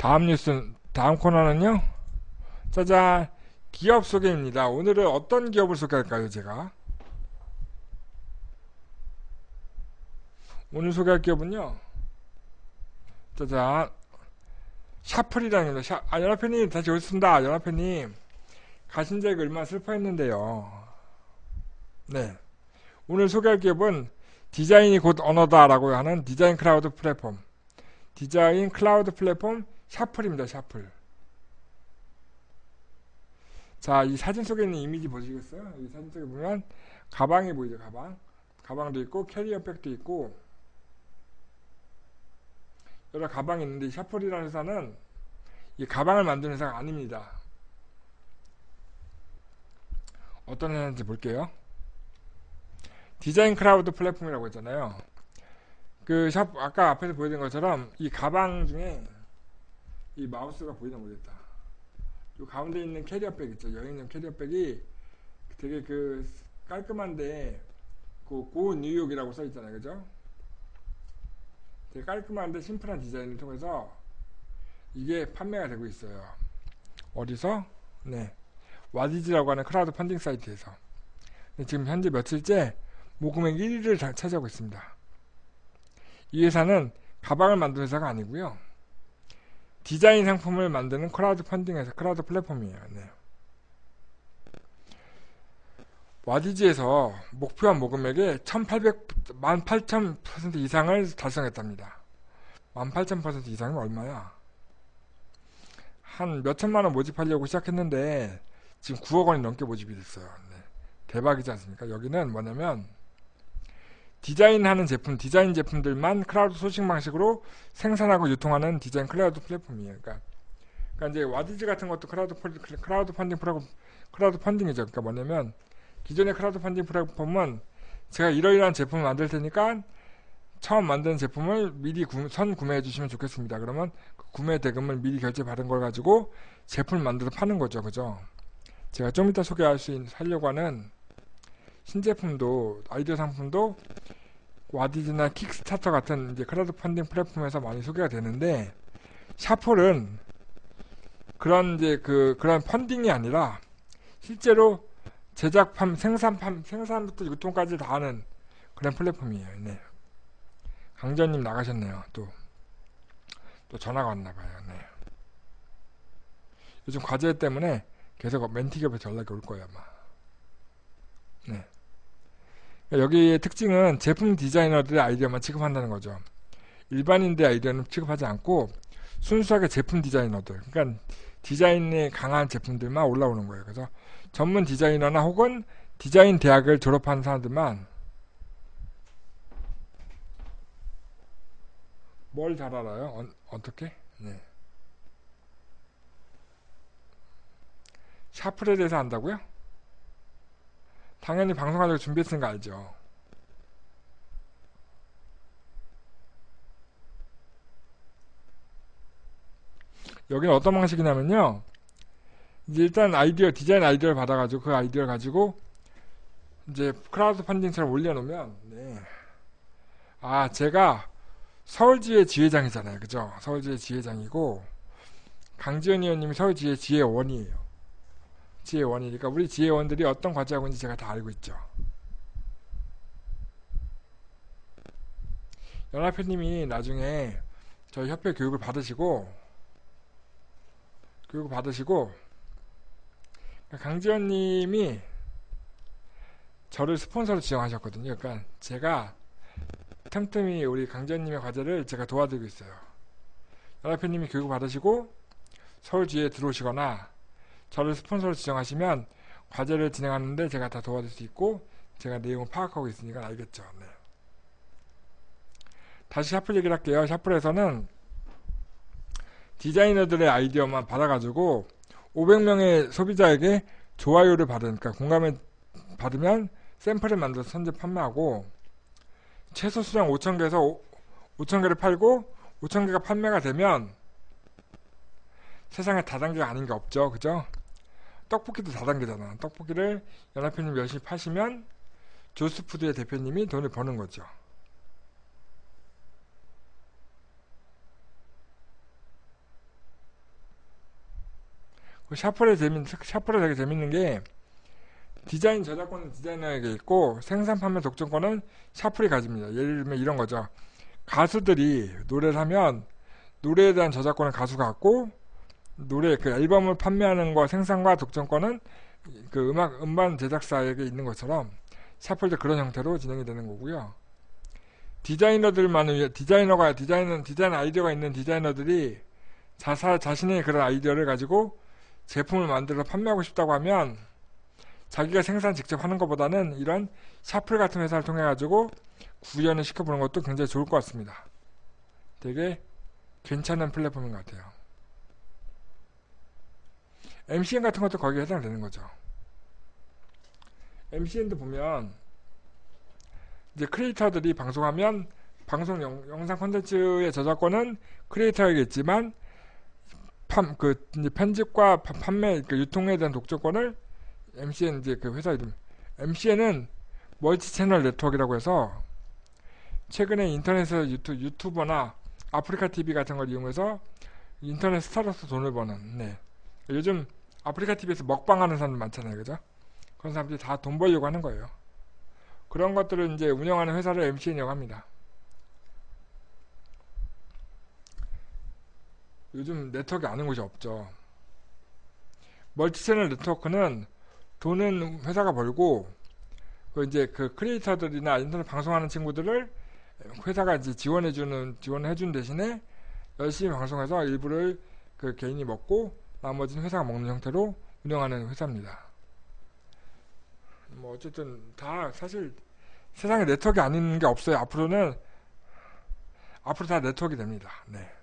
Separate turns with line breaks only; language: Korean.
다음 코너는요. 짜잔, 기업 소개입니다. 오늘은 어떤 기업을 소개할까요, 제가? 오늘 소개할 기업은요. 짜잔, 샤플이라는 겁니다. 연합회님 다시 오셨습니다. 연합회님 가신 지가 얼마나 슬퍼했는데요. 네, 오늘 소개할 기업은 디자인이 곧 언어다라고 하는 디자인 클라우드 플랫폼 샤플입니다. 샤플. 자, 이 사진 속에 있는 이미지 보시겠어요? 이 사진 속에 보면 가방이 보이죠. 가방도 있고 캐리어백도 있고 여러 가방이 있는데, 샤플이라는 회사는 이 가방을 만드는 회사가 아닙니다. 어떤 회사인지 볼게요. 디자인 클라우드 플랫폼이라고 했잖아요. 아까 앞에서 보여드린 것처럼 이 가방 중에 이 마우스가 보이나 모르겠다. 요 가운데 있는 캐리어백 있죠. 여행용 캐리어백이 되게 깔끔한데 고 뉴욕이라고 써있잖아요. 그죠? 되게 깔끔한데 심플한 디자인을 통해서 이게 판매가 되고 있어요. 어디서? 네, 와디즈라고 하는 크라우드 펀딩 사이트에서. 지금 현재 며칠째 모금액 1위를 차지하고 있습니다. 이 회사는 가방을 만드는 회사가 아니고요, 디자인 상품을 만드는 크라우드 펀딩 회사, 크라우드 플랫폼이에요. 네. 와디즈에서 목표한 모금액의 18,000% 이상을 달성했답니다. 18,000% 이상이면 얼마야? 한 몇천만원 모집하려고 시작했는데 지금 9억 원이 넘게 모집이 됐어요. 네. 대박이지 않습니까? 여기는 뭐냐면 디자인 제품들만 크라우드 소싱 방식으로 생산하고 유통하는 디자인 클라우드 플랫폼이에요. 그러니까 이제 와디즈 같은 것도 크라우드 펀딩이죠. 그러니까 뭐냐면 기존의 크라우드 펀딩 플랫폼은 제가 이러이러한 제품을 만들 테니까 처음 만든 제품을 미리 구매해 주시면 좋겠습니다. 그러면 그 구매 대금을 미리 결제 받은 걸 가지고 제품을 만들어 파는 거죠. 그죠? 제가 좀 이따 하려고 하는 신제품도, 아이디어 상품도 와디즈나 킥스타터 같은 이제 크라우드 펀딩 플랫폼에서 많이 소개가 되는데, 샤플은 그런 펀딩이 아니라 실제로 생산부터 유통까지 다 하는 그런 플랫폼이에요. 네. 강전님 나가셨네요. 또 전화가 왔나봐요. 네. 요즘 과제 때문에 계속 멘티기업에서 연락이 올 거예요, 아마. 네. 여기의 특징은 제품 디자이너들의 아이디어만 취급한다는 거죠. 일반인들의 아이디어는 취급하지 않고 순수하게 제품 디자이너들, 그러니까 디자인에 강한 제품들만 올라오는 거예요. 그래서 전문 디자이너나 혹은 디자인 대학을 졸업한 사람들만 뭘 잘 알아요? 어떻게? 네. 샤플에 대해서 안다고요? 당연히 방송하려고 준비했으는 거 알죠. 여기는 어떤 방식이냐면요, 이제 일단 디자인 아이디어를 받아가지고 그 아이디어를 가지고 이제 크라우드 펀딩처럼 올려놓으면, 네. 제가 서울지회 지회장이잖아요. 그죠? 서울지회 지회장이고 강지원 의원님이 서울지회 지회원이에요. 지회원이니까 우리 지회원들이 어떤 과제하고 있는지 제가 다 알고 있죠. 연합회님이 나중에 저희 협회 교육을 받으시고 강지원님이 저를 스폰서로 지정하셨거든요. 그러니까 제가 틈틈이 우리 강지원님의 과제를 제가 도와드리고 있어요. 연합회님이 교육을 받으시고 서울지회에 들어오시거나 저를 스폰서로 지정하시면 과제를 진행하는데 제가 다 도와줄 수 있고 제가 내용을 파악하고 있으니까 알겠죠. 네. 다시 샤플 얘기를 할게요. 샤플에서는 디자이너들의 아이디어만 받아가지고 500명의 소비자에게 좋아요를 그러니까 공감을 받으면 샘플을 만들어서 선제 판매하고, 최소 수량 5,000개에서 5,000개를 팔고 5,000개가 판매가 되면 세상에 다단계가 아닌 게 없죠. 그죠? 떡볶이도 다단계잖아. 떡볶이를 연합회님 열심히 파시면 조스푸드의 대표님이 돈을 버는 거죠. 샤플에 되게 재밌는 게 디자인 저작권은 디자이너에게 있고 생산 판매 독점권은 샤플이 가집니다. 예를 들면 이런 거죠. 가수들이 노래를 하면 노래에 대한 저작권은 가수가 갖고 노래 그 앨범을 판매하는 거 생산과 독점권은 그 음반 제작사에게 있는 것처럼 샤플도 그런 형태로 진행이 되는 거고요. 디자이너들만을 위해 디자인 아이디어가 있는 디자이너들이 자신의 그런 아이디어를 가지고 제품을 만들어 판매하고 싶다고 하면 자기가 생산 직접 하는 것보다는 이런 샤플 같은 회사를 통해 가지고 구현을 시켜보는 것도 굉장히 좋을 것 같습니다. 되게 괜찮은 플랫폼인 것 같아요. MCN 같은 것도 거기에 해당되는 거죠. MCN도 보면 이제 크리에이터들이 방송하면 방송 영상 콘텐츠의 저작권은 크리에이터에게 있지만 이제 편집과 판매, 그 유통에 대한 독점권을 MCN 이제 그 회사 이름 MCN은 멀티 채널 네트워크라고 해서 최근에 인터넷에서 유튜버나 아프리카 TV 같은 걸 이용해서 인터넷 스타로서 돈을 버는 요즘 아프리카 TV에서 먹방하는 사람들 많잖아요, 그죠? 그런 사람들이 다 돈 벌려고 하는 거예요. 그런 것들을 이제 운영하는 회사를 MCN이라고 합니다. 요즘 네트워크 아는 곳이 없죠. 멀티채널 네트워크는 돈은 회사가 벌고 이제 그 크리에이터들이나 인터넷 방송하는 친구들을 회사가 이제 지원해주는 대신에 열심히 방송해서 일부를 그 개인이 먹고 나머지는 회사가 먹는 형태로 운영하는 회사입니다. 뭐 어쨌든 다 사실 세상에 네트워크 아닌 게 없어요. 앞으로 다 네트워크가 됩니다. 네.